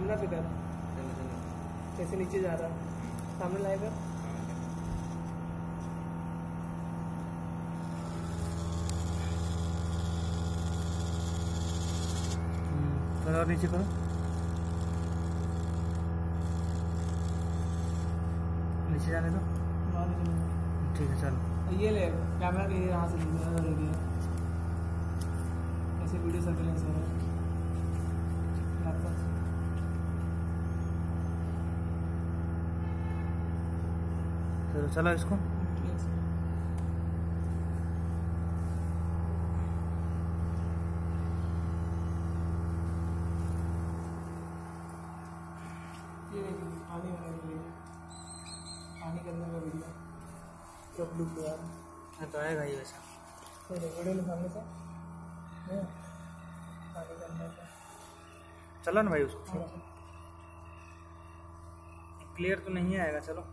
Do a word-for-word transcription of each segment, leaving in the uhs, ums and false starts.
Camera पे कर, कैसे नीचे जा रहा है, सामने लाएगा। थोड़ा और नीचे करो, नीचे जाने दो। ठीक है चलो। ये ले कैमरा के यहाँ से ले लिया, ऐसे वीडियो सर्वेलेंस हो रहा है लैपटॉप से। चलो चलो इसको। ये पानी होने के लिए, पानी करने का वीडियो सब लुक हुआ हाँ तो आएगा ही वैसा। तो वीडियो में सामने से नहीं पानी करने का चलो ना भाई उसको, क्लियर तो नहीं आएगा। चलो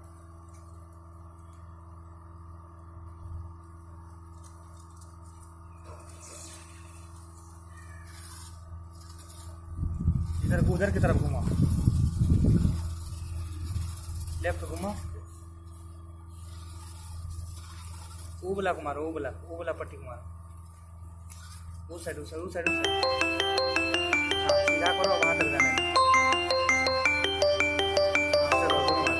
इधर उधर की तरफ घुमा, लेफ्ट घुमा, वो वाला घुमा, वो वाला वो वाला पट्टी घुमा, वो साइड वो साइड वो साइड सीधा करो, वहाँ तक जाना है। चलो घुमा,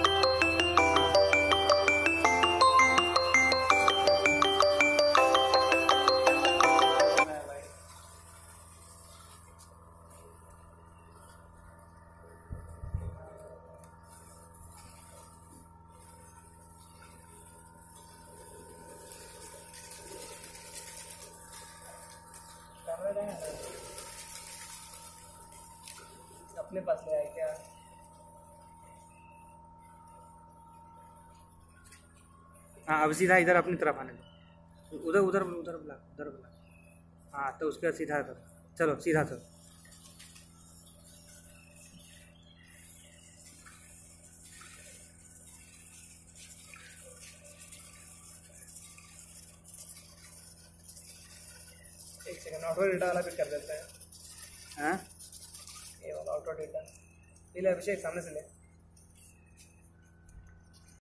अपने पास ले आए क्या? हाँ अब सीधा इधर अपनी तरफ आने दो, उधर उधर उधर बुला उधर बुला। हाँ तो उसके बाद सीधा इधर, चलो सीधा चलो। एक सेकंड, ऑटो डेटा वाला फिर कर देते हैं। हाँ ये वाला ऑटो डेटा, ये ले अभिषेक सामने से ले।